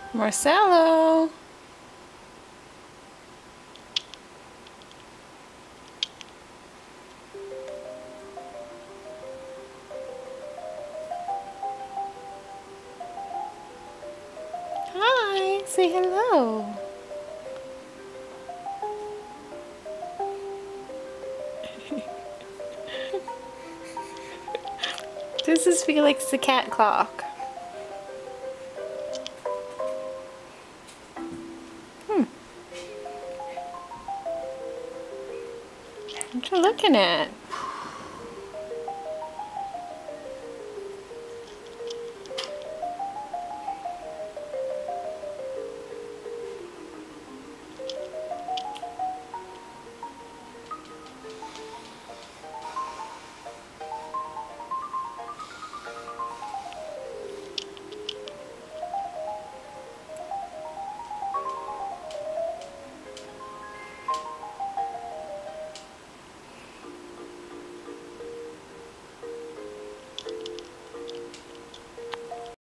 Marcelo. Hi, say hello. This is Felix the cat clock. What you looking at?